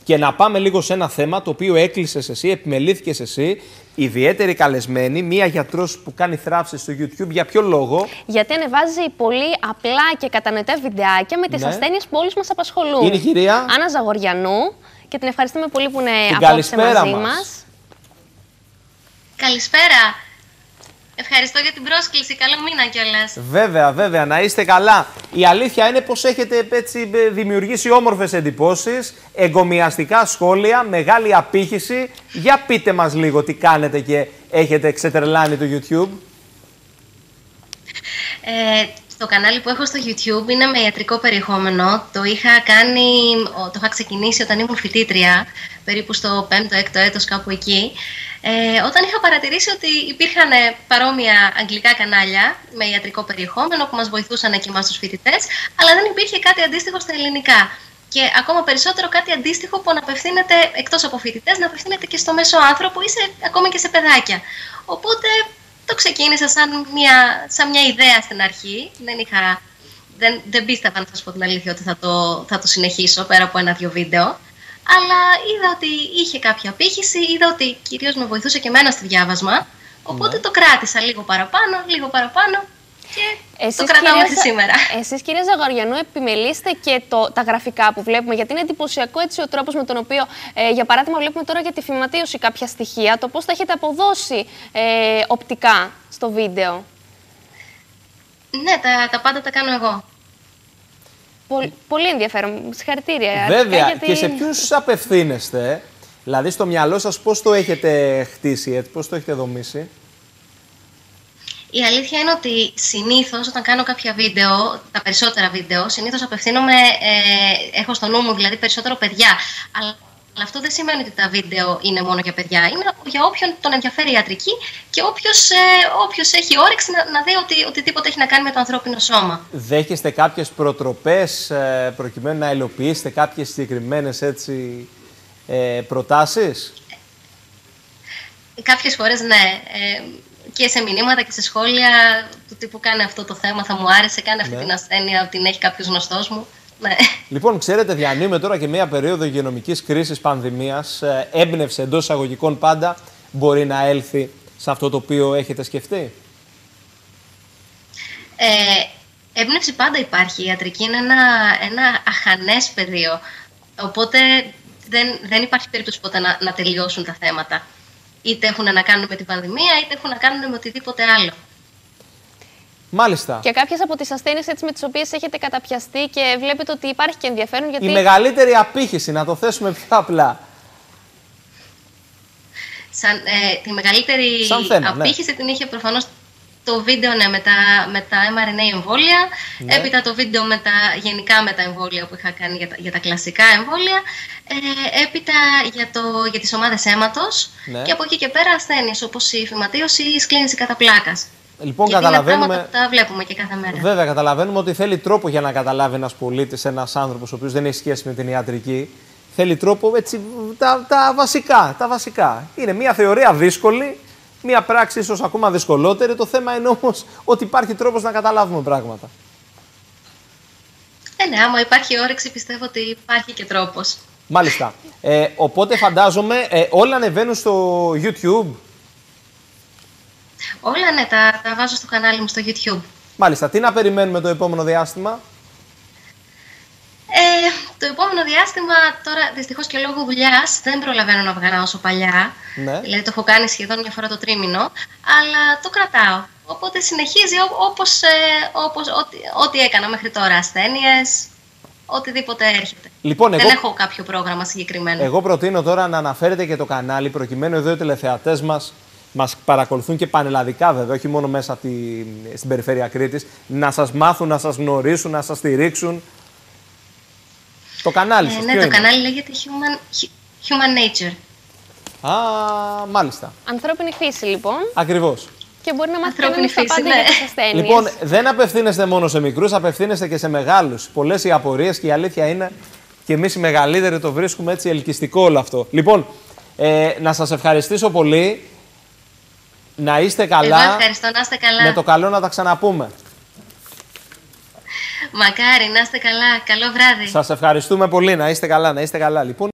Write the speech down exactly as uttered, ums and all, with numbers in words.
Και να πάμε λίγο σε ένα θέμα το οποίο έκλεισες εσύ, επιμελήθηκες εσύ, ιδιαίτερη καλεσμένη, μία γιατρός που κάνει θράψεις στο YouTube. Για ποιο λόγο? Γιατί ανεβάζει πολύ απλά και κατανοητά βιντεάκια με τις ναι. ασθένειες που όλους μας απασχολούν. Είναι η κυρία Άννα Ζαγοριανού και την ευχαριστούμε πολύ που είναι την απόψε μαζί μας. μας. Καλησπέρα. Ευχαριστώ για την πρόσκληση. Καλό μήνα κιόλας. Βέβαια, βέβαια. Να είστε καλά. Η αλήθεια είναι πως έχετε έτσι δημιουργήσει όμορφες εντυπώσεις, εγκομιαστικά σχόλια, μεγάλη απήχηση. Για πείτε μας λίγο τι κάνετε και έχετε ξετρελάνει το YouTube. Ε, το κανάλι που έχω στο YouTube είναι με ιατρικό περιεχόμενο. Το είχα κάνει, το είχα ξεκινήσει όταν ήμουν φοιτήτρια, περίπου στο πέμπτο έκτο έτος, κάπου εκεί. Ε, όταν είχα παρατηρήσει ότι υπήρχαν παρόμοια αγγλικά κανάλια με ιατρικό περιεχόμενο που μας βοηθούσαν και εμάς τους φοιτητές, αλλά δεν υπήρχε κάτι αντίστοιχο στα ελληνικά. Και ακόμα περισσότερο κάτι αντίστοιχο που να απευθύνεται, εκτός από φοιτητές, να απευθύνεται και στο μέσο άνθρωπο ή σε, ακόμα και σε παιδάκια. Οπότε το ξεκίνησα σαν μια, σαν μια ιδέα στην αρχή. Δεν, είχα, δεν, δεν πίστευα, να σας πω την αλήθεια, ότι θα το, θα το συνεχίσω πέρα από ένα-δυο βίντεο. Αλλά είδα ότι είχε κάποια απήχηση, είδα ότι κυρίως με βοηθούσε και εμένα στο διάβασμα. Οπότε ναι. το κράτησα λίγο παραπάνω, λίγο παραπάνω και εσείς, το κρατάω μέχρι σήμερα. Εσείς, κυρία Ζαγοριανού, επιμελείστε και το, τα γραφικά που βλέπουμε, γιατί είναι εντυπωσιακό έτσι ο τρόπος με τον οποίο, ε, για παράδειγμα, βλέπουμε τώρα για τη φυματίωση κάποια στοιχεία, το πώς τα έχετε αποδώσει ε, οπτικά στο βίντεο. Ναι, τα, τα πάντα τα κάνω εγώ. Πολύ, πολύ ενδιαφέρον. Συγχαρητήρια. Βέβαια. Γιατί... Και σε ποιους απευθύνεστε, δηλαδή στο μυαλό σας πώς το έχετε χτίσει, έτσι, πώς το έχετε δομήσει? Η αλήθεια είναι ότι συνήθως όταν κάνω κάποια βίντεο, τα περισσότερα βίντεο, συνήθως απευθύνομαι, ε, έχω στο νου μου δηλαδή περισσότερο παιδιά. Αλλά Αλλά αυτό δεν σημαίνει ότι τα βίντεο είναι μόνο για παιδιά. Είναι για όποιον τον ενδιαφέρει η ιατρική και όποιος, ε, όποιος έχει όρεξη να, να δει ότι οτιδήποτε έχει να κάνει με το ανθρώπινο σώμα. Δέχεστε κάποιες προτροπές ε, προκειμένου να υλοποιήσετε κάποιες συγκεκριμένες έτσι, ε, προτάσεις? Κάποιες φορές ναι. Ε, και σε μηνύματα και σε σχόλια του τύπου κάνει αυτό το θέμα, θα μου άρεσε, κάνει αυτή ναι. την ασθένεια, την έχει κάποιος γνωστός μου. Ναι. Λοιπόν, ξέρετε, διανύουμε τώρα και μία περίοδο υγειονομικής κρίσης, πανδημίας. Ε, έμπνευση εντός εισαγωγικών πάντα μπορεί να έλθει σε αυτό το οποίο έχετε σκεφτεί? Ε, έμπνευση πάντα υπάρχει. Η ιατρική είναι ένα, ένα αχανές πεδίο. Οπότε δεν, δεν υπάρχει περίπτωση ποτέ να, να τελειώσουν τα θέματα. Είτε έχουν να κάνουν με την πανδημία, είτε έχουν να κάνουν με οτιδήποτε άλλο. Μάλιστα. Και κάποιες από τις ασθένειες έτσι, με τις οποίες έχετε καταπιαστεί και βλέπετε ότι υπάρχει και ενδιαφέρον. Γιατί... Η μεγαλύτερη απήχηση, να το θέσουμε πιο απλά. Σαν, ε, τη μεγαλύτερη θέμα, απήχηση ναι. την είχε προφανώς το βίντεο ναι, με, τα, με τα εμ αρ εν έι εμβόλια, ναι. έπειτα το βίντεο με τα, γενικά με τα εμβόλια που είχα κάνει για τα, για τα κλασικά εμβόλια, ε, έπειτα για, το, για τις ομάδες αίματος ναι. και από εκεί και πέρα ασθένειες όπως η φυματίωση ή η σκλήνηση κατά πλάκας. Λοιπόν, γιατί καταλαβαίνουμε... είναι πράγματα που τα βλέπουμε και κάθε μέρα. Βέβαια, καταλαβαίνουμε ότι θέλει τρόπο για να καταλάβει ένας πολίτης, ένας άνθρωπος ο οποίος δεν έχει σχέση με την ιατρική. Θέλει τρόπο, έτσι, τα, τα βασικά, τα βασικά. Είναι μια θεωρία δύσκολη, μια πράξη ίσως ακόμα δυσκολότερη. Το θέμα είναι όμως ότι υπάρχει τρόπος να καταλάβουμε πράγματα. Ε, ναι, άμα υπάρχει όρεξη, πιστεύω ότι υπάρχει και τρόπος. Μάλιστα. Ε, οπότε φαντάζομαι ε, όλα ανεβαίνουν στο YouTube. Όλα ναι, τα, τα βάζω στο κανάλι μου στο YouTube. Μάλιστα. Τι να περιμένουμε το επόμενο διάστημα? Ε, το επόμενο διάστημα, τώρα δυστυχώς και λόγω δουλειάς, δεν προλαβαίνω να βγάλω όσο παλιά. Ναι. Δηλαδή το έχω κάνει σχεδόν μια φορά το τρίμηνο, αλλά το κρατάω. Οπότε συνεχίζει ό, όπως, ε, όπως ό,τι, ό,τι έκανα μέχρι τώρα, ασθένειες, οτιδήποτε έρχεται. Λοιπόν, δεν εγώ... έχω κάποιο πρόγραμμα συγκεκριμένο. Εγώ προτείνω τώρα να αναφέρετε και το κανάλι, προκειμένου εδώ οι τηλεθεατές μας μας παρακολουθούν και πανελλαδικά βέβαια, όχι μόνο μέσα τη, στην περιφέρεια Κρήτης, να σας μάθουν, να σας γνωρίσουν, να σας στηρίξουν. Το κανάλι σας, ε, ποιο ναι, είναι? το κανάλι λέγεται Human, Human Nature. Α, μάλιστα. Ανθρώπινη φύση, λοιπόν. Ακριβώς. Και μπορεί να μάθει Ανθρώπινη φύση, τα πάντα ναι. για τις ασθένειες. Λοιπόν, δεν απευθύνεστε μόνο σε μικρούς, απευθύνεστε και σε μεγάλους. Πολλές οι απορίες και η αλήθεια είναι και εμείς οι μεγαλύτεροι το βρίσκουμε έτσι ελκυστικό όλο αυτό. Λοιπόν, ε, να σας ευχαριστήσω πολύ. Να είστε καλά. Εγώ ευχαριστώ, να είστε καλά. Με το καλό να τα ξαναπούμε. Μακάρι, να είστε καλά. Καλό βράδυ. Σας ευχαριστούμε πολύ. Να είστε καλά, να είστε καλά. Λοιπόν,